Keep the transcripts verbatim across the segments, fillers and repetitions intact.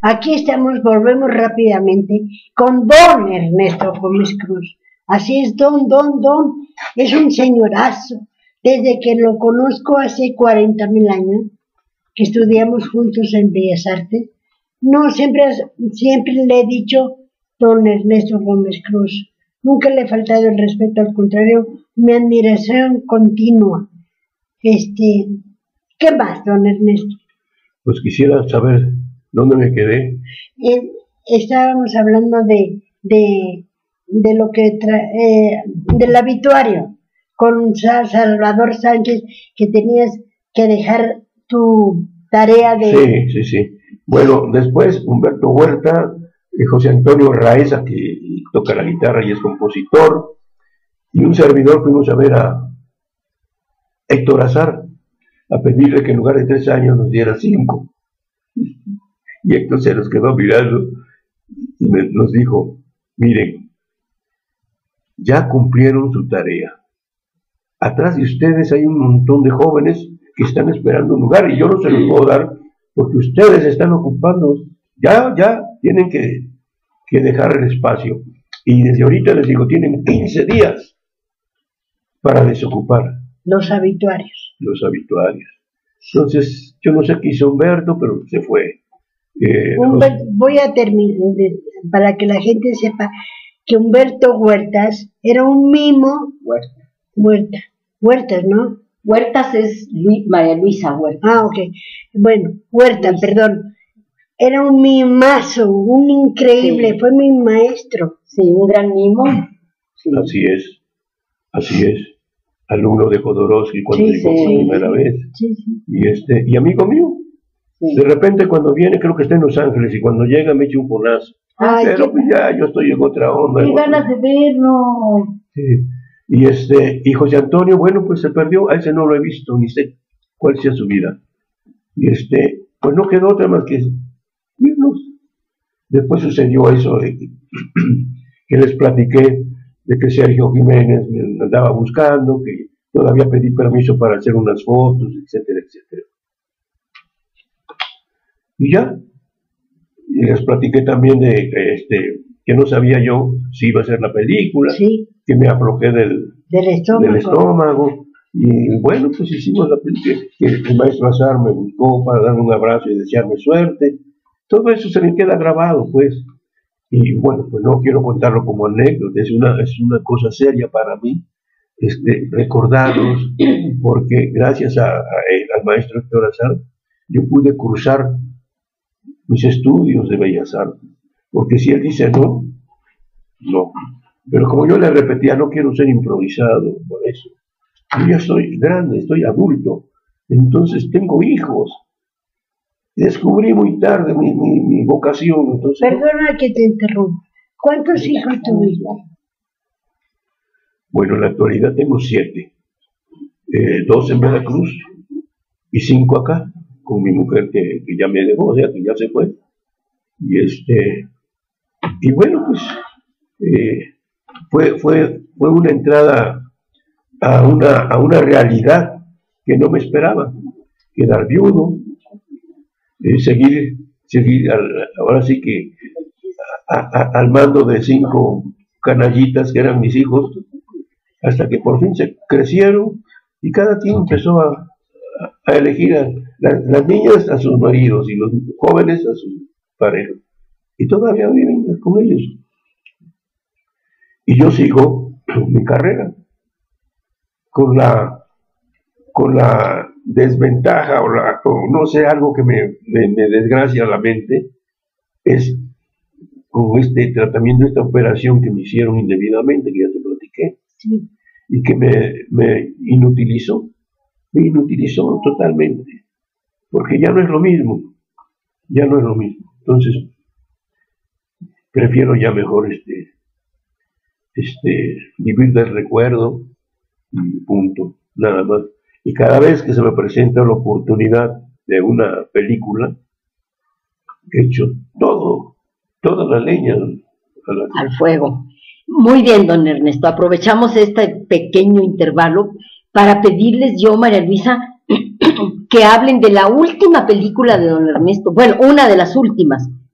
Aquí estamos, volvemos rápidamente con don Ernesto Gómez Cruz. Así es, don, don, don, es un señorazo. Desde que lo conozco hace cuarenta mil años, que estudiamos juntos en Bellas Artes, no, siempre, siempre le he dicho don Ernesto Gómez Cruz. Nunca le he faltado el respeto, al contrario, mi admiración continua. Este, ¿qué más, don Ernesto? Pues quisiera saber dónde me quedé. Eh, estábamos hablando de, de, de lo que tra eh, del habituario con Salvador Sánchez, que tenías que dejar tu tarea de... Sí, sí, sí. Bueno, después Humberto Huerta, eh, José Antonio Raeza, que toca la guitarra y es compositor, y un servidor fuimos a ver a Héctor Azar, a pedirle que en lugar de tres años nos diera cinco. Y Héctor se nos quedó mirando y me, nos dijo, miren, ya cumplieron su tarea. Atrás de ustedes hay un montón de jóvenes que están esperando un lugar y yo no se los puedo dar porque ustedes están ocupando. Ya, ya, tienen que, que dejar el espacio. Y desde ahorita les digo, tienen quince días para desocupar. Los habituarios. Los habituarios. Entonces, yo no sé qué hizo Humberto, pero se fue. Eh, Humberto, voy a terminar, para que la gente sepa que Humberto Huertas era un mimo. Huerta. Huerta. Huertas, ¿no? Huertas es Luis, María Luisa Huerta. Ah, ok. Bueno, Huerta, Luis. Perdón. Era un mimazo, un increíble, sí. Fue mi maestro. Sí, un gran mimo. Sí. Así es, así es. Alumno de Jodorowsky cuando sí, llegó sí, por primera vez. Sí, sí. Y, este, y amigo mío. Sí. De repente cuando viene, creo que está en Los Ángeles, y cuando llega me echa un porrazo. Ay, pero pues ya, yo estoy en otra onda. Qué ganas de verlo. Sí. Y este, y José Antonio, bueno, pues se perdió, a ese no lo he visto, ni sé cuál sea su vida. Y este, pues no quedó otra más que irnos. Después sucedió eso de que, que les platiqué de que Sergio Jiménez me andaba buscando, que todavía pedí permiso para hacer unas fotos, etcétera, etcétera. Y ya, y les platiqué también de este, que no sabía yo si iba a ser la película, sí. Que me aflojé del, del, estómago. del estómago, y bueno, pues hicimos la película, que el maestro Azar me buscó para darme un abrazo y desearme suerte. Todo eso se me queda grabado, pues, y bueno, pues no quiero contarlo como anécdota, es una, es una cosa seria para mí, este, recordarlos, porque gracias a, a, al maestro Héctor Azar, yo pude cursar mis estudios de Bellas Artes, porque si él dice no, no, pero como yo le repetía, no quiero ser improvisado, por eso, yo ya soy grande, estoy adulto, entonces tengo hijos, descubrí muy tarde mi, mi, mi vocación, entonces... Perdona que te interrumpa, ¿cuántos hijos tuviste? Bueno, en la actualidad tengo siete, eh, dos en Veracruz y cinco acá, con mi mujer que, que ya me dejó, o sea, que ya se fue. Y este, y bueno, pues, eh, fue, fue, fue una entrada a una, a una realidad que no me esperaba, quedar viudo, eh, seguir, seguir al, ahora sí que a, a, al mando de cinco canallitas que eran mis hijos, hasta que por fin se crecieron y cada quien empezó a, a elegir a la, las niñas a sus maridos y los jóvenes a sus parejas, y todavía viven con ellos. Y yo sigo mi carrera con la con la desventaja o, la, o no sé, algo que me, me, me desgracia la mente, es con este tratamiento, esta operación que me hicieron indebidamente, que ya te platiqué, sí. Y que me, me inutilizó, me inutilizó totalmente, porque ya no es lo mismo, ya no es lo mismo. Entonces, prefiero ya mejor este, este, vivir del recuerdo, y punto, nada más. Y cada vez que se me presenta la oportunidad de una película, he hecho todo, toda la leña a la... al fuego. Muy bien, don Ernesto, aprovechamos este pequeño intervalo para pedirles yo, María Luisa, que hablen de la última película de don Ernesto, bueno, una de las últimas,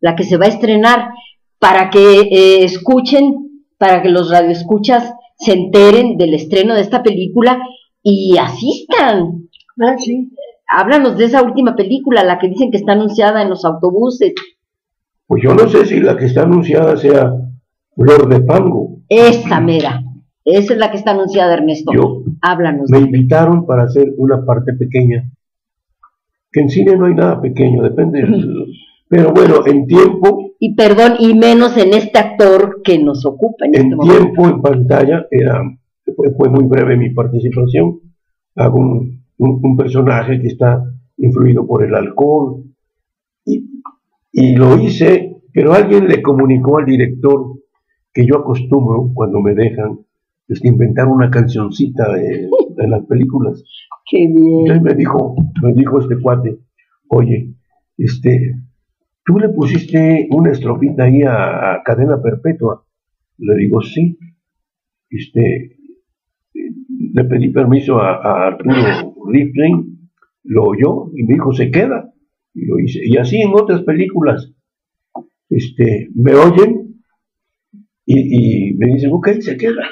la que se va a estrenar, para que eh, escuchen, para que los radioescuchas se enteren del estreno de esta película y asistan. Ah, sí. Háblanos de esa última película, la que dicen que está anunciada en los autobuses. Pues yo no sé si la que está anunciada sea Flor de Fango. Esa mera, esa es la que está anunciada, Ernesto. Yo, Háblanos. me invitaron para hacer una parte pequeña, que en cine no hay nada pequeño, depende de... Pero bueno, en tiempo... Y perdón, y menos en este actor que nos ocupa en, en este momento. tiempo, en pantalla, era, fue, fue muy breve mi participación. Hago un, un, un personaje que está influido por el alcohol, y, y lo hice, pero alguien le comunicó al director que yo acostumbro, cuando me dejan, es inventar una cancioncita de, de las películas. Qué bien. Entonces me dijo, me dijo este cuate, oye, este, tú le pusiste una estrofita ahí a, a Cadena Perpetua. Le digo, sí. Este, le pedí permiso a, a Arturo Ripstein, lo oyó y me dijo, se queda. Y lo hice. Y así en otras películas, este, me oyen y, y me dicen, ok, se queda.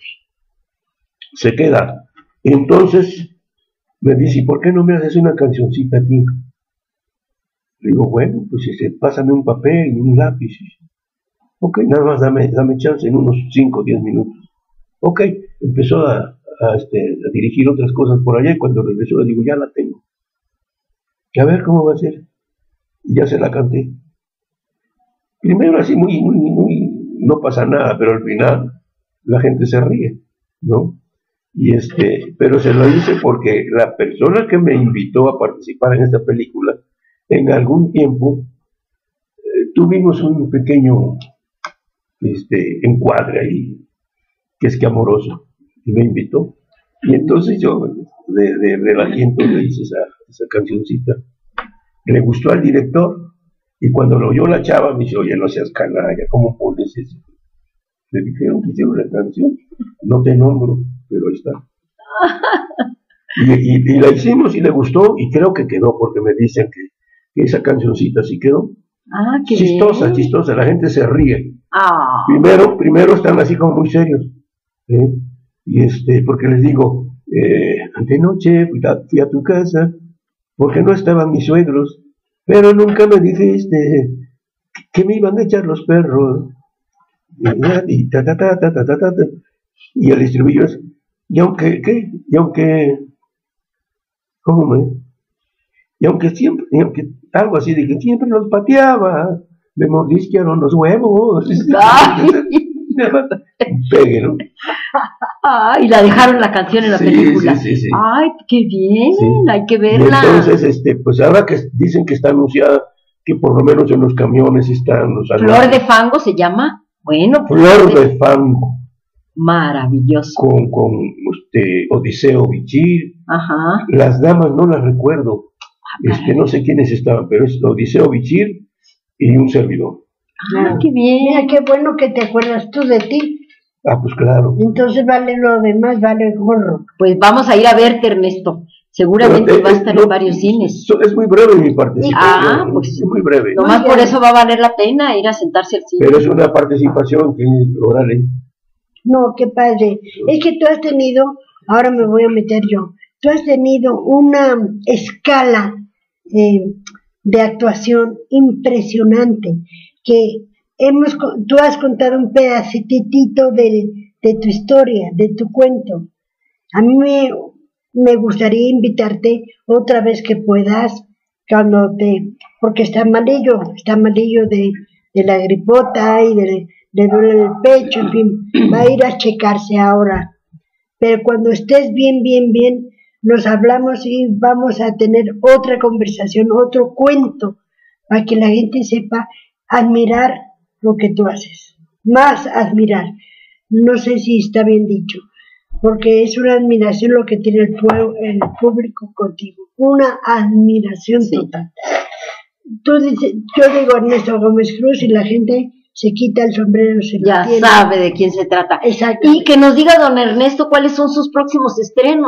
Se queda. Entonces me dice, ¿y por qué no me haces una cancioncita a ti? Le digo, bueno, pues este, pásame un papel y un lápiz. Ok, nada más dame, dame chance en unos cinco o diez minutos. Ok, empezó a, a, este, a dirigir otras cosas por allá y cuando regresó le digo, ya la tengo. Y a ver cómo va a ser. Y ya se la canté. Primero así muy, muy, muy, no pasa nada, pero al final la gente se ríe, ¿no? Y este, pero se lo hice porque la persona que me invitó a participar en esta película, en algún tiempo eh, tuvimos un pequeño este, encuadre ahí, que es que amoroso, y me invitó. Y entonces yo, de, de relajamiento, le hice esa, esa cancioncita. Le gustó al director, y cuando lo oyó la chava, me dice, oye, no seas canalla, ¿cómo pones eso? Le dijeron que hicieron la canción, no te nombro, pero ahí está. Y, y, y la hicimos y le gustó, y creo que quedó, porque me dicen que, que esa cancioncita sí quedó. Ah, qué chistosa, bien. chistosa, la gente se ríe. Ah. Primero, primero están así como muy serios, ¿eh? Y este, porque les digo, eh, antenoche fui a, fui a tu casa, porque no estaban mis suegros, pero nunca me dijiste que me iban a echar los perros. Y, ta, ta, ta, ta, ta, ta, ta. Y el estribillo es, y aunque, ¿qué? Y aunque, ¿cómo me? Y aunque siempre, y aunque, algo así, de que siempre los pateaba, me mordisquearon los huevos. Pegue, ¿no? Ah, y la dejaron la canción en la sí, película. Sí, sí, sí. Ay, qué bien, sí. Hay que verla. Y entonces, este, pues ahora que dicen que está anunciada, que por lo menos en los camiones están los anuncios. Flor de Fango se llama. Bueno, pues, Flor de Fango. Maravilloso. Con, con este, Odiseo Bichir. Ajá. Las damas no las recuerdo. Este, no sé quiénes estaban, pero es Odiseo Bichir y un servidor. Ah, qué bien. Mira, qué bueno que te acuerdas tú de ti. Ah, pues claro. Entonces vale lo demás, vale el gorro. Pues vamos a ir a verte, Ernesto. Seguramente pero, va a estar no, en varios cines. Es muy breve mi participación. Ah, pues es muy breve. Nomás por eso va a valer la pena ir a sentarse al cine. Pero es una participación que, órale. No, qué padre. Es que tú has tenido, ahora me voy a meter yo, tú has tenido una escala eh, de actuación impresionante, que hemos, tú has contado un pedacitito de, de tu historia, de tu cuento. A mí me, me gustaría invitarte otra vez que puedas, cuando te, porque está malillo, está malillo de, de la gripota y de, le duele el pecho, en fin, va a ir a checarse ahora. Pero cuando estés bien, bien, bien, nos hablamos y vamos a tener otra conversación, otro cuento, para que la gente sepa admirar lo que tú haces. Más admirar. No sé si está bien dicho, porque es una admiración lo que tiene el, pueblo, el público contigo. Una admiración sí. total. Tú dices, yo digo Ernesto Gómez Cruz y la gente se quita el sombrero, se ya sabe de quién se trata. Exacto. Y que nos diga don Ernesto cuáles son sus próximos estrenos,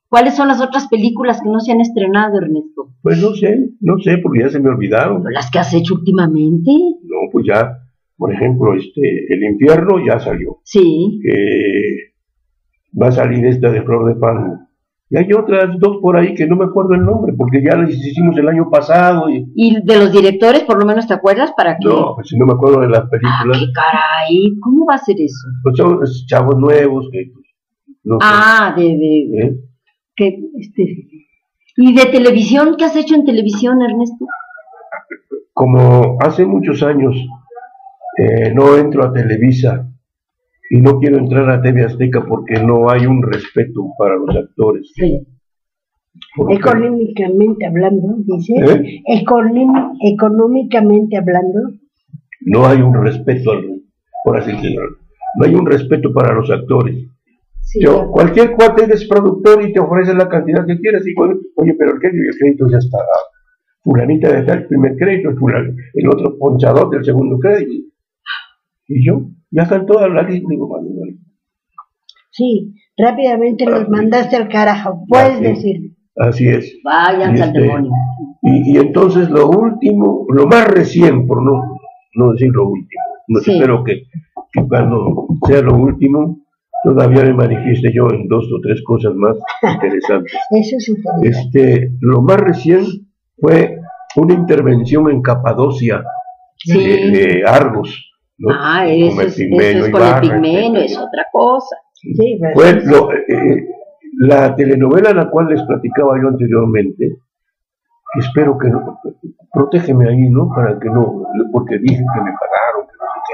¿Cuáles son las otras películas que no se han estrenado, Ernesto? Pues no sé, no sé, porque ya se me olvidaron. ¿Las que has hecho últimamente? No, pues ya, por ejemplo, este, El Infierno ya salió. Sí. Eh, va a salir esta de Flor de Fango. Y hay otras dos por ahí que no me acuerdo el nombre, porque ya las hicimos el año pasado. Y, ¿Y de los directores, por lo menos, te acuerdas? ¿Para qué? no, pues si no me acuerdo de las Ah, películas. qué caray, ¿cómo va a ser eso? Pues son chavos nuevos que, pues, no sé. Ah, de, de, ¿eh? que, este... ¿Y de televisión? ¿Qué has hecho en televisión, Ernesto? Como hace muchos años eh, no entro a Televisa y no quiero entrar a T V Azteca porque no hay un respeto para los actores. Sí. Porque- Económicamente hablando, dice, ¿Eh? econim- económicamente hablando, no hay un respeto, al, por así decirlo, no hay un respeto para los actores. sí, Yo, cualquier cuate eres productor y te ofrece la cantidad que quieras y digo, oye, pero el crédito, el crédito ya está dado. Fulanita de tal, primer crédito, el, fulan, el otro ponchador del segundo crédito. Y yo, ya están todas las listas, digo, vale, vale. sí, rápidamente los mandaste al carajo, puedes Así, decir. así es. Váyanse Y al este- demonio. Y, y entonces lo último, lo más recién, por no, no decir lo último, no Sí. espero que, que cuando sea lo último, todavía me manifieste yo en dos o tres cosas más interesantes. Eso sí, te digo. Este, lo más recién fue una intervención en Capadocia Sí. de, de Argos, ¿no? Ah, eso Con el es, Pigmenio eso es con Ibarra, el pigmenio, etcétera. es otra cosa. Sí, pues, Fue lo- eh, la telenovela a la cual les platicaba yo anteriormente, que espero que no, protégeme ahí, ¿no? Para que no, porque dicen que me pagaron, que no sé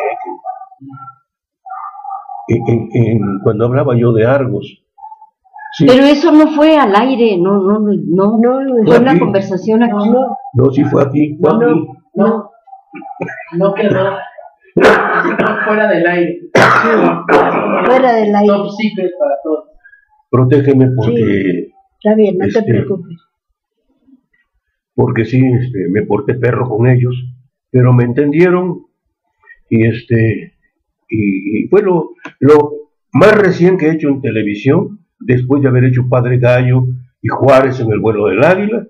qué, que... En- en- en- cuando hablaba yo de Argos, sí, Pero eso no fue al aire, no, no, no, no. no, no, Fue una aquí. conversación aquí. no, no, sí fue aquí, fue no, aquí. no, No quedó. No fuera del aire. fuera del aire. Top secret para todos. Protégeme porque, Está bien, no te Este, preocupes. porque sí, este, me porté perro con ellos, pero me entendieron y este, y, y fue lo, lo más recién que he hecho en televisión, después de haber hecho Padre Gallo y Juárez en el vuelo del Águila.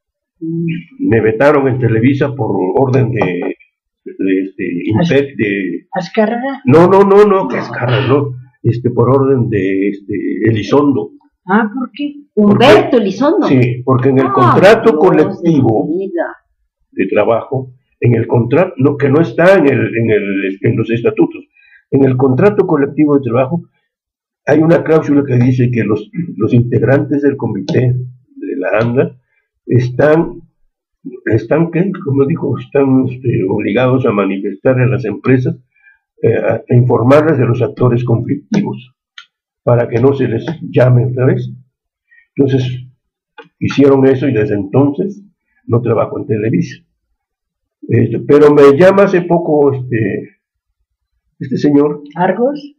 Me vetaron en Televisa por orden de, de, este, impe- de ¿Azcárraga? no, no, no, no, que es cara, no, este, por orden de este, Elizondo. Ah, ¿por qué? Humberto Elizondo. Sí, porque en el Ah, contrato Dios colectivo de mi vida. de trabajo, en el contrato, no, que no está en, el, en, el, en los estatutos, en el contrato colectivo de trabajo hay una cláusula que dice que los, los integrantes del comité de la ANDA están, están ¿qué? Como dijo, están este, obligados a manifestar a las empresas, eh, a, a informarles de los actores conflictivos, para que no se les llame otra vez. Entonces, hicieron eso y desde entonces no trabajo en Televisa. Este, pero me llama hace poco este, este señor ¿Argos?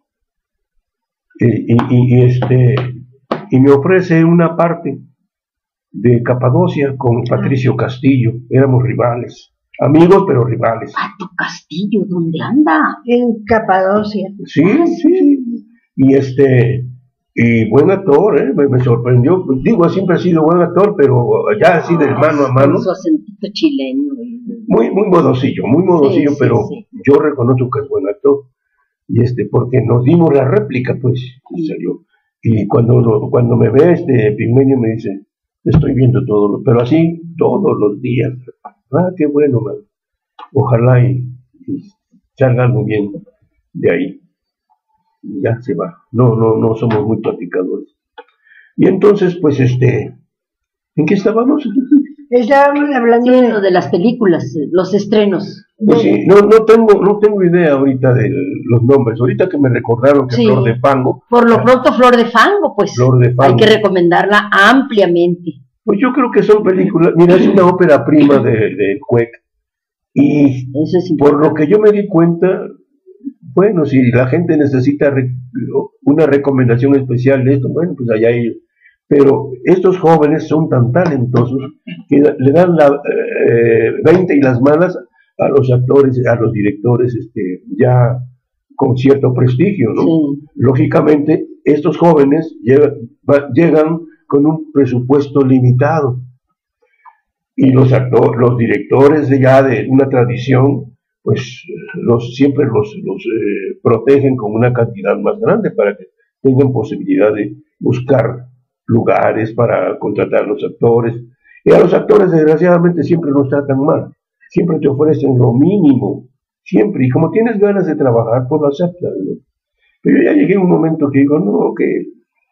eh, y, y- y, este, y me ofrece una parte de Capadocia con Patricio Castillo. Éramos rivales, amigos pero rivales. Pato Castillo, ¿dónde anda? En Capadocia. Sí, sí, sí. Y este, y buen actor, ¿eh? me, me sorprendió. Digo, siempre ha sido buen actor, pero ya así de mano a mano, Con su acentito chileno. muy, muy modosillo, muy modosillo, Sí, sí, pero sí. yo reconozco que es buen actor. Y este, porque nos dimos la réplica, pues, y salió. Y cuando, lo- cuando me ve este Pigmenio me dice, te estoy viendo todo, lo- pero así todos los días. Ah, qué bueno, man. Ojalá y, y salga algo bien de ahí. Y ya se va. No, no, no somos muy platicadores. Y entonces, pues, este, ¿en qué estábamos? Estábamos hablando Sí, de, lo de las películas, eh, los estrenos. Pues sí, no, no tengo, no tengo idea ahorita de los nombres. Ahorita que me recordaron que Sí. Flor de Fango, Por lo pronto, Flor de Fango, pues Flor de hay Fango. que recomendarla ampliamente. Pues yo creo que son películas, mira, es una ópera prima de, de Cuec. Y Eso es por importante. lo que yo me di cuenta, bueno, si la gente necesita re- una recomendación especial de esto, bueno, pues allá ellos. Pero estos jóvenes son tan talentosos que da- le dan la eh, veinte y las malas a los actores, a los directores, este, ya con cierto prestigio, ¿no? Sí. Lógicamente, estos jóvenes llegan, va- llegan con un presupuesto limitado. Y los actores, los directores de ya de una tradición, pues los, siempre los, los eh, protegen con una cantidad más grande para que tengan posibilidad de buscar lugares para contratar a los actores. Y a los actores, desgraciadamente, siempre nos tratan mal. Siempre te ofrecen lo mínimo. Siempre. Y como tienes ganas de trabajar, pues lo aceptas, ¿no? Pero ya llegué a un momento que digo, no, que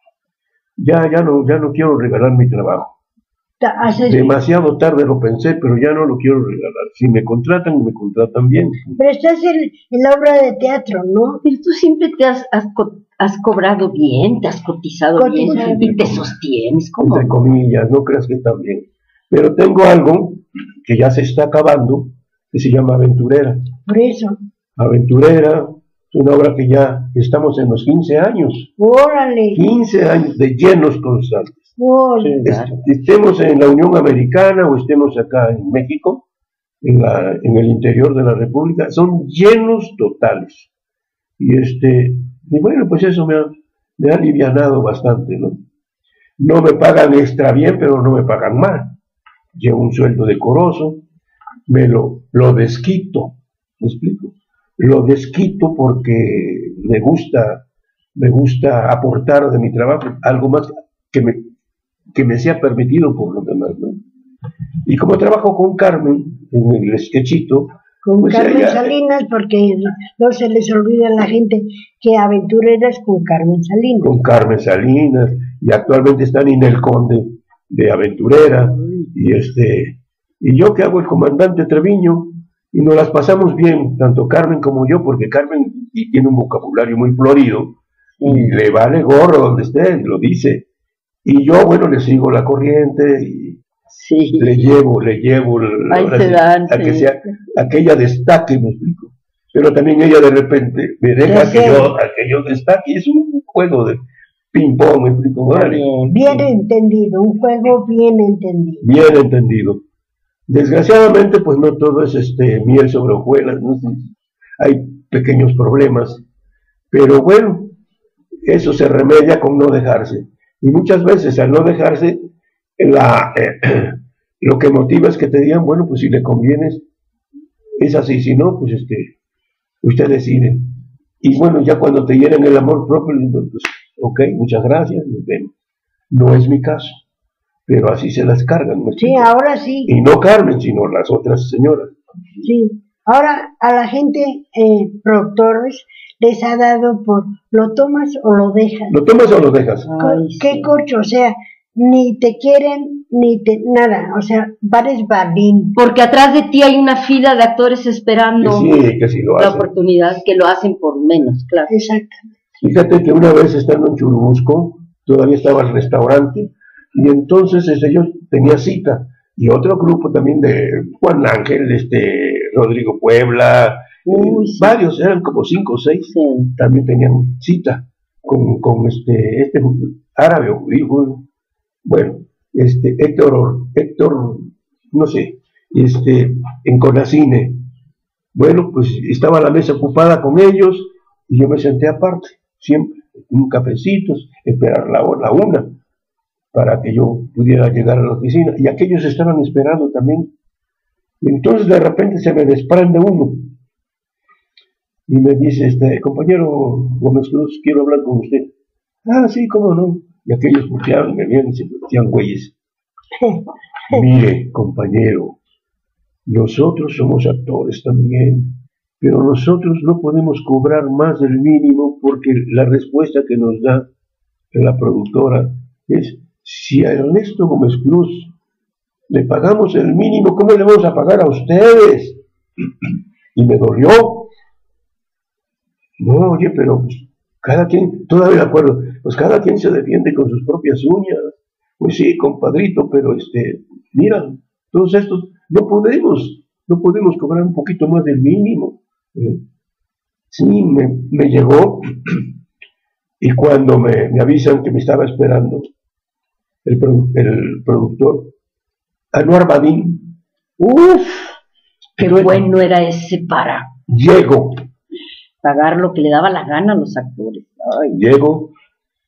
ya, ya, no, ya no quiero regalar mi trabajo. Haces... Demasiado tarde lo pensé, pero ya no lo quiero regalar. Si me contratan, me contratan bien. Pero estás en, en la obra de teatro, ¿no? Pero tú siempre te has, has, has cobrado bien, te has cotizado, cotizado bien y te sostienes. ¿Cómo? Entre comillas, no creas que tan bien. Pero tengo algo que ya se está acabando, que se llama Aventurera. Por eso. Aventurera es una obra que ya estamos en los quince años. ¡Órale! quince años de llenos constantes. ¡Órale! Estemos en la Unión Americana o estemos acá en México, en, la, en el interior de la República, son llenos totales. Y este, y bueno, pues eso me ha, me ha alivianado bastante, ¿no? No me pagan extra bien, pero no me pagan mal. Llevo un sueldo decoroso, me lo, lo desquito, ¿me explico? Lo desquito porque me gusta, me gusta aportar de mi trabajo algo más que me, que me sea permitido por los demás, ¿no? Y como trabajo con Carmen, en el sketchito, con pues Carmen ella, Salinas, porque no se les olvida a la gente que Aventurera es con Carmen Salinas. Con Carmen Salinas, y actualmente está Ninel Conde de Aventurera, y este, y yo que hago el comandante Treviño, y nos las pasamos bien, tanto Carmen como yo, porque Carmen tiene un vocabulario muy florido, y le vale gorro donde esté, lo dice, y yo, bueno, le sigo la corriente, y sí. le llevo, le llevo, Ahí se dan, a sí. que sea, a que ella destaque, me explico, pero también ella de repente me deja Ya que sé. yo, a que yo destaque, es un juego de ping-pong, me explico, órale. Bien, Bien entendido, un juego bien entendido. Bien entendido. Desgraciadamente, pues no todo es este miel sobre hojuelas, ¿no? Hay pequeños problemas, pero bueno, eso se remedia con no dejarse. Y muchas veces al no dejarse, la, eh, lo que motiva es que te digan, bueno, pues si le convienes, es así, si no, pues este, usted decide. Y bueno, ya cuando te hieren el amor propio, pues, ok, muchas gracias, nos vemos. No es mi caso, pero así se las cargan. ¿Me Sí, explico? ahora sí. Y no Carmen, sino las otras señoras. Sí. Ahora a la gente, eh, productores, les ha dado por lo tomas o lo dejas. ¿Lo tomas o lo dejas? Ay, ¿Qué sí. cocho? O sea, ni te quieren, ni te nada. O sea, pares balín. Porque atrás de ti hay una fila de actores esperando Que sí, que sí lo la hacen. oportunidad, que lo hacen por menos, claro. Exacto. Fíjate que una vez estando en Churubusco, todavía estaba el restaurante, y entonces este, yo tenía cita, y otro grupo también de Juan Ángel, este, Rodrigo Puebla, Uy, eh, sí. varios, eran como cinco o seis, Sí. también tenían cita con, con este, este árabe o judío, bueno, este, Héctor, Héctor, no sé, este, en Conacine. Bueno, pues estaba la mesa ocupada con ellos, y yo me senté aparte, siempre, un cafecito, esperar la, la una, para que yo pudiera llegar a la oficina, y aquellos estaban esperando también. Y entonces de repente se me desprende uno, y me dice, este, compañero Gómez Cruz, quiero hablar con usted. Ah, sí, cómo no. Y aquellos volteaban, me vieron y se metían güeyes. Mire, compañero, nosotros somos actores también, pero nosotros no podemos cobrar más del mínimo porque la respuesta que nos da la productora es, si a Ernesto Gómez Cruz le pagamos el mínimo, ¿cómo le vamos a pagar a ustedes? Y me dolió. No, oye, pero pues, cada quien, todavía de acuerdo, pues cada quien se defiende con sus propias uñas. Pues sí, compadrito, pero este, mira, todos estos, no podemos, no podemos cobrar un poquito más del mínimo. ¿Eh? Sí, me, me llegó, y cuando me, me avisan que me estaba esperando el, produ el productor, Anuar Badín, Uf, qué entonces, bueno era ese para llego, pagar lo que le daba la gana a los actores. Ay, llego,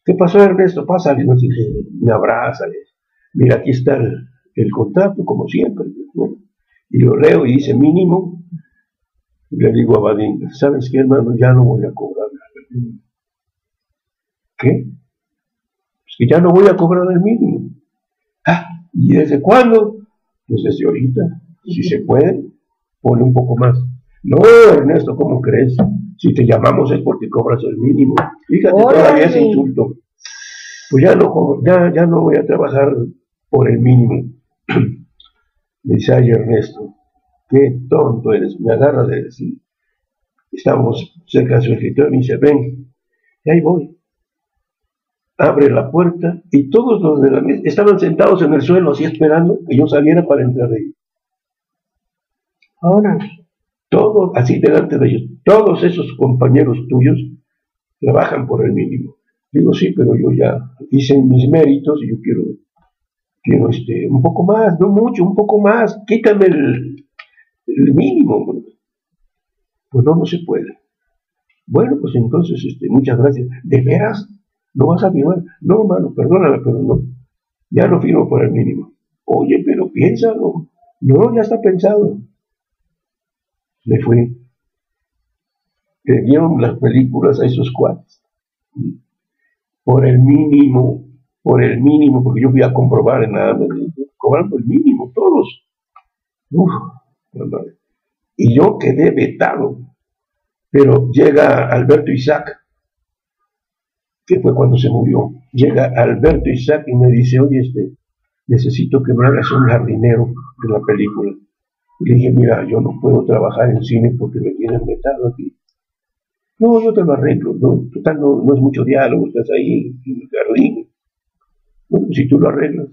¿qué pasó, Ernesto? Pásale, no sé, me abraza, mira, aquí está el, el contrato, como siempre, ¿no? Y lo leo y dice mínimo, y le digo a Badín, ¿sabes qué, hermano? Ya no voy a cobrar el mínimo. ¿Qué? Pues que ya no voy a cobrar el mínimo. Ah, ¿y desde cuándo? Pues desde ahorita, si se puede, pone un poco más. No, Ernesto, ¿cómo crees? Si te llamamos es porque cobras el mínimo. Fíjate, ¡órale! Todavía ese insulto. Pues ya no, ya, ya no voy a trabajar por el mínimo. Me dice, ay, Ernesto, qué tonto eres. Me agarra de decir, estamos cerca de su escritorio y me dice, ven, y ahí voy. Abre la puerta y todos los de la mesa estaban sentados en el suelo así esperando que yo saliera para entrar ahí. Ahora. Todos, así delante de ellos, todos esos compañeros tuyos trabajan por el mínimo. Digo, sí, pero yo ya hice mis méritos y yo quiero, quiero este, un poco más, no mucho, un poco más, quítame el, el mínimo. Pues no, no se puede. Bueno, pues entonces, este, muchas gracias. ¿De veras? ¿No vas a firmar? No, mano, perdóname, pero no. Ya no firmo por el mínimo. Oye, pero piénsalo. No, ya está pensado. Me fui. Le dieron las películas a esos cuates. Por el mínimo, por el mínimo, porque yo fui a comprobar en nada, cobrando el mínimo, todos. Uf, y yo quedé vetado. Pero llega Alberto Isaac, que fue cuando se murió. Llega Alberto Isaac y me dice, oye, este, necesito que me hagas un jardinero de la película. Y le dije, mira, yo no puedo trabajar en cine porque me tienen vetado aquí. No, yo te lo arreglo, no, total, no, no es mucho diálogo, estás ahí en el jardín. Bueno, si tú lo arreglas.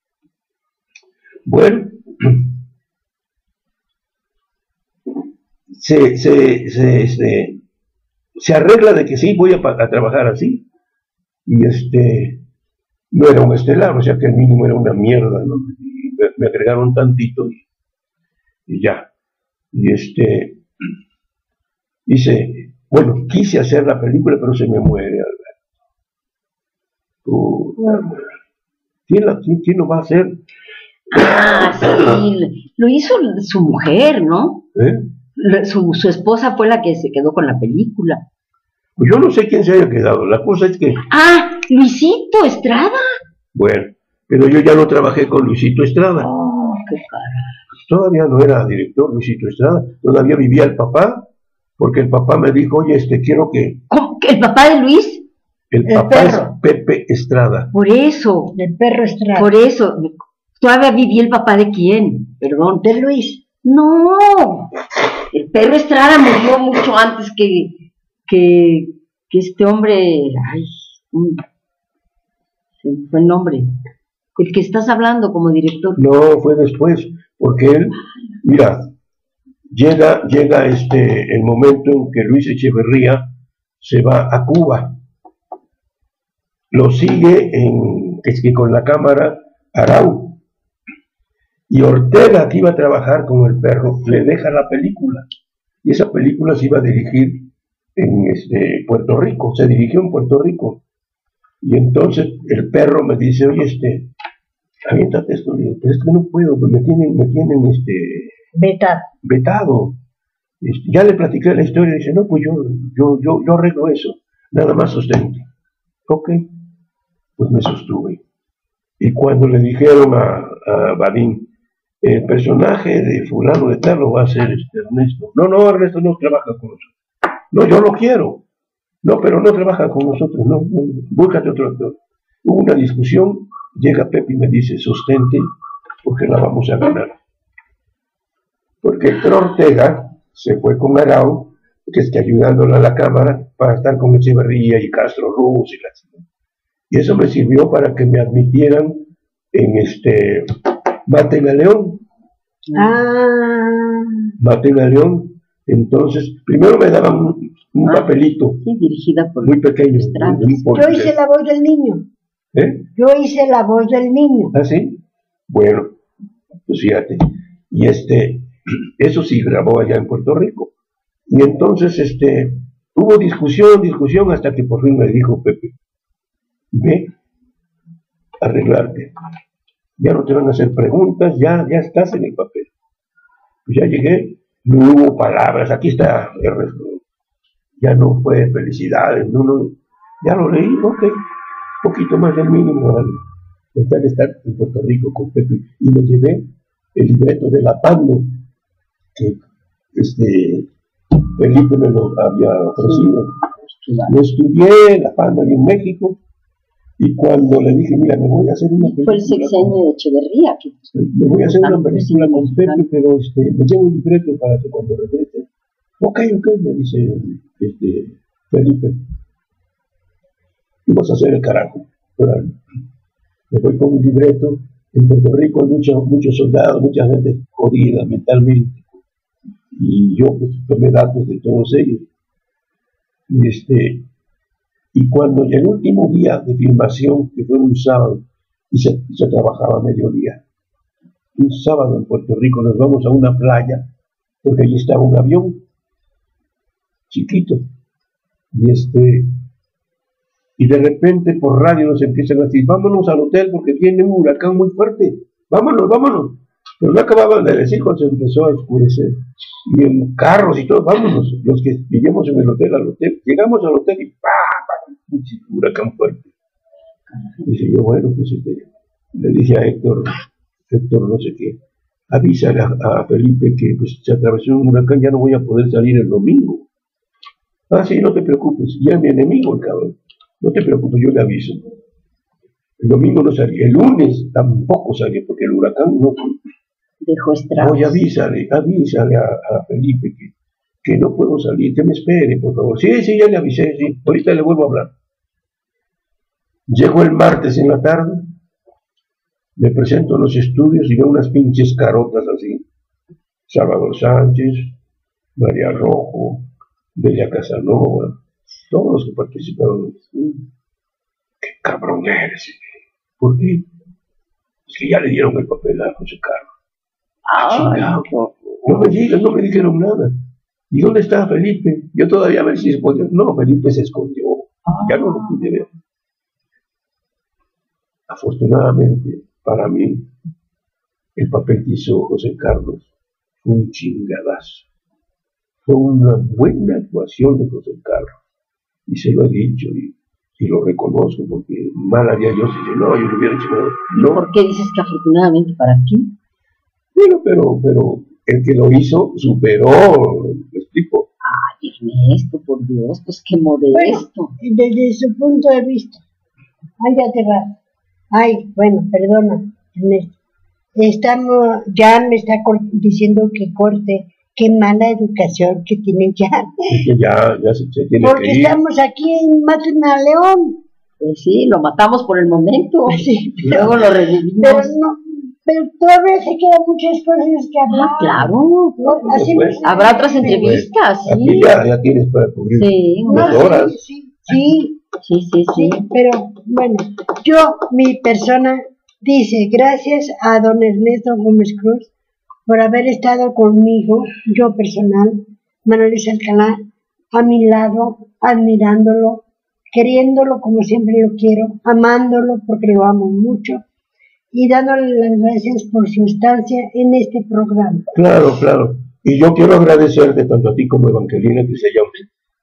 Bueno, se, se, se, este, se arregla de que sí, voy a, a trabajar así. Y este, no era un estelar, o sea que el mínimo era una mierda, ¿no? Y me, me agregaron tantito y, y ya. Y este, dice, bueno, quise hacer la película, pero se me muere, Alberto. Puta madre. ¿Quién, la, quién, ¿Quién lo va a hacer? Ah, sí, lo hizo su mujer, ¿no? ¿Eh? Su, su esposa fue la que se quedó con la película. Pues yo no sé quién se haya quedado, la cosa es que... Ah, Luisito Estrada. Bueno, pero yo ya no trabajé con Luisito Estrada. Oh, qué cara. Pues todavía no era director Luisito Estrada, todavía vivía el papá, porque el papá me dijo, oye, este, quiero que... ¿Cómo? ¿El papá de Luis? El, el papá perro. Es Pepe Estrada. Por eso. El perro Estrada. Por eso. ¿Todavía vivía el papá de quién? Perdón. De Luis. No. El perro Estrada murió mucho antes que... que, que este hombre, ay, se me fue el nombre, el que estás hablando como director. No, fue después, porque él, mira, llega, llega este, el momento en que Luis Echeverría se va a Cuba, lo sigue en, es que con la cámara Arau, y Ortega, que iba a trabajar con el perro, le deja la película, y esa película se iba a dirigir en este, Puerto Rico, se dirigió en Puerto Rico, y entonces el perro me dice, oye, este, aviéntate esto, le digo, pero es que no puedo, pues me tienen, me tienen, este, vetado, vetado, este, ya le platiqué la historia, y dice, no, pues yo, yo, yo, yo arreglo eso, nada más sostente, ok, pues me sostuve, y cuando le dijeron a, a Badín, el personaje de fulano de tal lo va a hacer este Ernesto, no, no, Ernesto no trabaja con nosotros. No, yo lo quiero. No, pero no trabaja con nosotros. No, no, búscate otro actor. Hubo una discusión, llega Pepe y me dice, sostente, porque la vamos a ganar. Porque Héctor Ortega se fue con Arau, que está ayudándole a la cámara, para estar con Echeverría y Castro Ruz y las... Y eso me sirvió para que me admitieran en este Maten a León. Ah. Maten a León. Entonces, primero me daban un, un ah, papelito. Sí, dirigida por muy pequeño. Yo hice la voz del niño. ¿Eh? Yo hice la voz del niño. ¿Ah, sí? Bueno, pues fíjate. Y este, eso sí grabó allá en Puerto Rico. Y entonces, este, hubo discusión, discusión, hasta que por fin me dijo Pepe, ve, arreglarte. Ya no te van a hacer preguntas, ya, ya estás en el papel. Pues ya llegué, no hubo palabras, aquí está el resto. Ya no fue felicidades, no, no, ya lo leí, ok, un poquito más del mínimo, ¿vale? Con tal de estar en Puerto Rico con Pepe, y me llevé el libreto de La Pando, que este, Felipe me lo había ofrecido. Lo estudié, La Pando, ahí en México, y cuando le dije, mira, me voy a hacer una película. Fue el sexenio de Echeverría. Que... Me voy a hacer una película con Pepe, pero este, me llevo un libreto para que cuando regrese. Ok, ok, me dice este, Felipe. Y vas a hacer el carajo. Pero, me voy con un libreto. En Puerto Rico hay muchos muchos soldados, mucha gente jodida mentalmente. Y yo pues, tomé datos de todos ellos. Y este. Y cuando ya el último día de filmación, que fue un sábado, y se, y se trabajaba a mediodía, un sábado en Puerto Rico nos vamos a una playa, porque allí estaba un avión chiquito, y este, y de repente por radio nos empiezan a decir, vámonos al hotel porque viene un huracán muy fuerte, vámonos, vámonos. Pero no acababan de decir cuando se empezó a oscurecer, y en carros y todo, vámonos, los que vivimos en el hotel, al hotel, llegamos al hotel y ¡pah! Un huracán fuerte. Dice yo, bueno, pues este, le dije a Héctor, Héctor no sé qué, avísale a, a Felipe que pues se atravesó un huracán, ya no voy a poder salir el domingo. Ah, sí, no te preocupes, ya es mi enemigo el cabrón, no te preocupes, yo le aviso. El domingo no salí, el lunes tampoco salí, porque el huracán no dejó estragos. Voy, avísale, avísale a, a Felipe que, que no puedo salir, que me espere, por favor. Sí, sí, ya le avisé, sí, ahorita le vuelvo a hablar. Llego el martes en la tarde, me presento en los estudios y veo unas pinches carotas así. Salvador Sánchez, María Rojo, Delia Casanova, todos los que participaron. ¡Qué cabrón eres! ¿Por qué? Es que ya le dieron el papel a José Carlos. Ah, Chingado, no, no me digan, no me dijeron nada. ¿Y dónde está Felipe? Yo todavía a ver si se podía. No, Felipe se escondió. Ya no lo pude ver. Afortunadamente, para mí, el papel que hizo José Carlos fue un chingadazo. Fue una buena actuación de José Carlos. Y se lo he dicho y, y lo reconozco porque mal haría yo si no, yo lo hubiera hecho. No. ¿Por qué dices que afortunadamente para ti? Bueno, pero, pero el que lo hizo superó, ¿me explico? Ay, Ernesto, por Dios, pues qué modesto. Bueno, desde su punto de vista. Ay, ya te va. Ay, bueno, perdona, Ernesto. Estamos, ya me está diciendo que corte, qué mala educación que tiene ya. Es que ya, ya se, se tiene Porque que ir. estamos aquí en Maten a León. Pues sí, lo matamos por el momento. Sí, y luego lo revivimos. Pero no, pero todavía se quedan muchas cosas que hablar. Ah, claro. ¿No? Así Pues, no se- Habrá otras entrevistas, sí. Aquí ya, ya tienes para cubrir Sí, unas No, horas. sí, sí, Sí, sí, sí, sí. pero bueno, yo, mi persona, dice, gracias a don Ernesto Gómez Cruz por haber estado conmigo, yo personal, Manuel Luis Alcalá, a mi lado, admirándolo, queriéndolo como siempre lo quiero, amándolo porque lo amo mucho y dándole las gracias por su estancia en este programa. Claro, claro. Y yo quiero agradecerte tanto a ti como a Evangelina que se hayan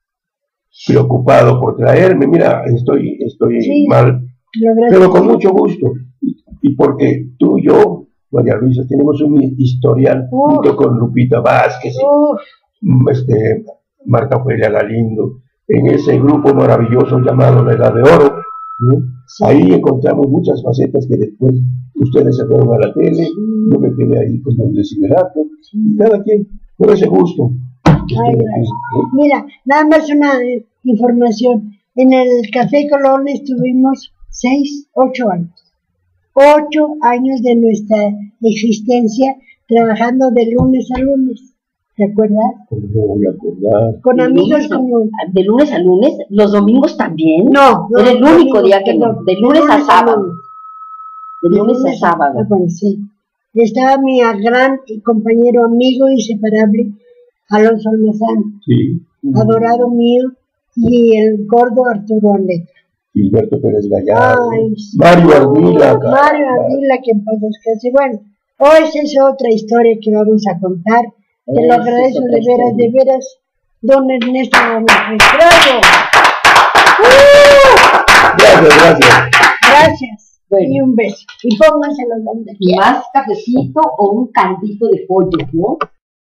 preocupado por traerme. Mira, estoy, estoy Sí, mal, lo agradezco. pero con mucho gusto. Y, y porque tú y yo, María Luisa, tenemos un historial Uf. junto con Lupita Vázquez, Uf, y, este, Marta Ofelia Galindo, en ese grupo maravilloso llamado La Edad de Oro, ¿no? Ahí encontramos muchas facetas que después ustedes se fueron a la tele, yo me quedé ahí con el desiderato, y cada quien por ese gusto. Ay, gracias. Mira, nada más una eh, información. En el Café Colón estuvimos seis, ocho años. Ocho años de nuestra existencia trabajando de lunes a lunes. ¿Te acuerdas? ¿Cómo me voy a acordar? Con De amigos lunes a- como... De lunes a lunes, los domingos también. No, no, Era el no, único no, día que no. perdón, De lunes a sábado. lunes. De lunes a sábado. Ah, bueno, sí. Estaba mi gran compañero, amigo inseparable, Alonso Almazán, Sí. adorado mío, y el gordo Arturo Aleta. Gilberto Pérez Gallardo, Ay, sí. Mario Ardila. Mario Ardila, que en paz descanse. Bueno, hoy esa es otra historia que vamos a contar. Te lo Esa es agradezco otra de veras, historia. de veras, don Ernesto Gómez. ¡Bravo! Gracias, gracias. Gracias. Bueno. Y un beso. Y pónganselo donde Y quieran. más cafecito o un caldito de pollo, ¿no?